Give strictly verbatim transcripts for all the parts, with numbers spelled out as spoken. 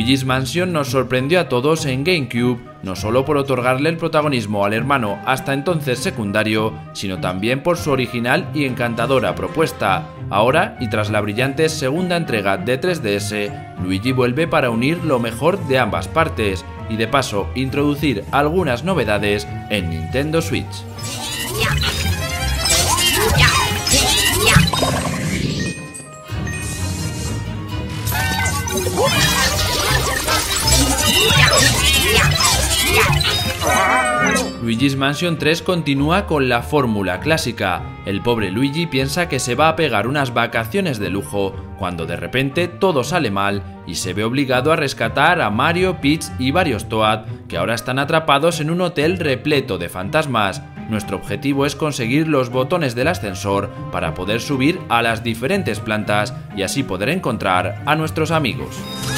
Luigi's Mansion nos sorprendió a todos en GameCube, no solo por otorgarle el protagonismo al hermano hasta entonces secundario, sino también por su original y encantadora propuesta. Ahora, y tras la brillante segunda entrega de tres D S, Luigi vuelve para unir lo mejor de ambas partes, y de paso introducir algunas novedades en Nintendo Switch. Luigi's Mansion tres continúa con la fórmula clásica. El pobre Luigi piensa que se va a pegar unas vacaciones de lujo, cuando de repente todo sale mal y se ve obligado a rescatar a Mario, Peach y varios Toad, que ahora están atrapados en un hotel repleto de fantasmas. Nuestro objetivo es conseguir los botones del ascensor para poder subir a las diferentes plantas y así poder encontrar a nuestros amigos.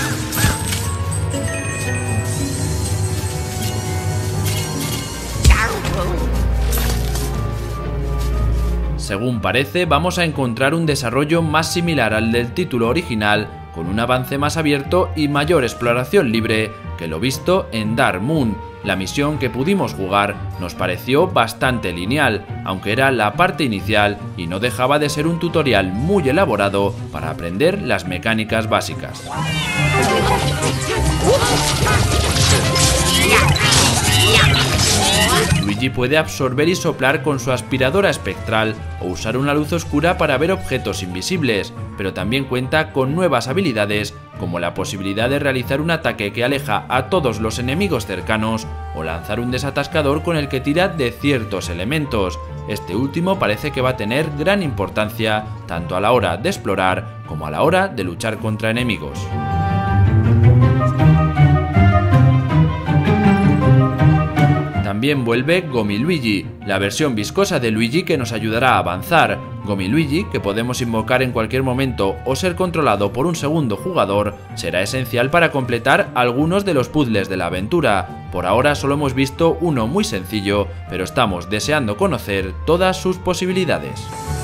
Según parece, vamos a encontrar un desarrollo más similar al del título original, con un avance más abierto y mayor exploración libre que lo visto en Dark Moon. La misión que pudimos jugar nos pareció bastante lineal, aunque era la parte inicial y no dejaba de ser un tutorial muy elaborado para aprender las mecánicas básicas. Luigi puede absorber y soplar con su aspiradora espectral o usar una luz oscura para ver objetos invisibles, pero también cuenta con nuevas habilidades como la posibilidad de realizar un ataque que aleja a todos los enemigos cercanos o lanzar un desatascador con el que tira de ciertos elementos. Este último parece que va a tener gran importancia tanto a la hora de explorar como a la hora de luchar contra enemigos. También vuelve Gomi Luigi, la versión viscosa de Luigi que nos ayudará a avanzar. Gomi Luigi, que podemos invocar en cualquier momento o ser controlado por un segundo jugador, será esencial para completar algunos de los puzzles de la aventura. Por ahora solo hemos visto uno muy sencillo, pero estamos deseando conocer todas sus posibilidades.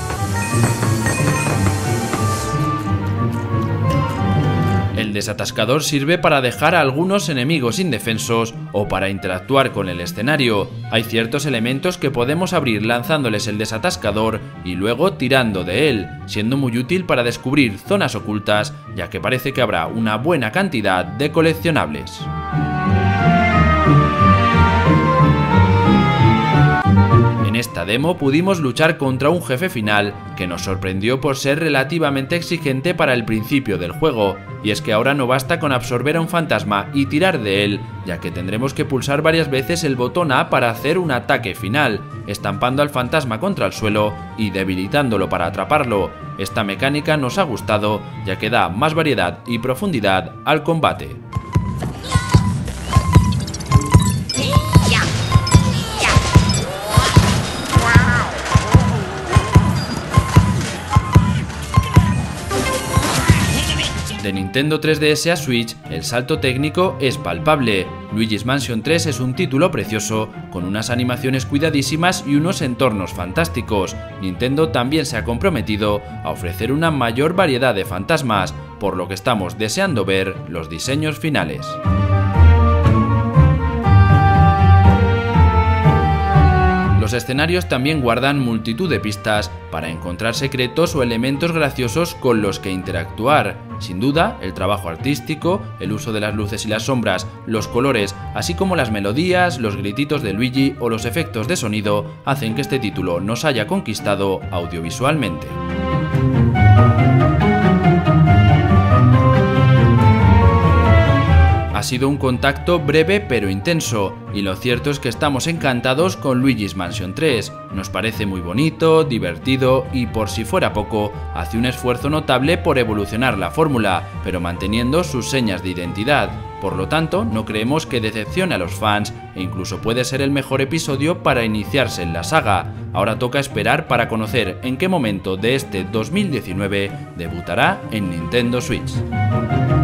El desatascador sirve para dejar a algunos enemigos indefensos o para interactuar con el escenario. Hay ciertos elementos que podemos abrir lanzándoles el desatascador y luego tirando de él, siendo muy útil para descubrir zonas ocultas, ya que parece que habrá una buena cantidad de coleccionables. En esta demo pudimos luchar contra un jefe final que nos sorprendió por ser relativamente exigente para el principio del juego, y es que ahora no basta con absorber a un fantasma y tirar de él, ya que tendremos que pulsar varias veces el botón A para hacer un ataque final, estampando al fantasma contra el suelo y debilitándolo para atraparlo. Esta mecánica nos ha gustado, ya que da más variedad y profundidad al combate. De Nintendo tres D S a Switch, el salto técnico es palpable. Luigi's Mansion tres es un título precioso, con unas animaciones cuidadísimas y unos entornos fantásticos. Nintendo también se ha comprometido a ofrecer una mayor variedad de fantasmas, por lo que estamos deseando ver los diseños finales. Los escenarios también guardan multitud de pistas para encontrar secretos o elementos graciosos con los que interactuar. Sin duda, el trabajo artístico, el uso de las luces y las sombras, los colores, así como las melodías, los grititos de Luigi o los efectos de sonido hacen que este título nos haya conquistado audiovisualmente. Ha sido un contacto breve pero intenso, y lo cierto es que estamos encantados con Luigi's Mansion tres. Nos parece muy bonito, divertido y, por si fuera poco, hace un esfuerzo notable por evolucionar la fórmula, pero manteniendo sus señas de identidad. Por lo tanto, no creemos que decepcione a los fans e incluso puede ser el mejor episodio para iniciarse en la saga. Ahora toca esperar para conocer en qué momento de este dos mil diecinueve debutará en Nintendo Switch.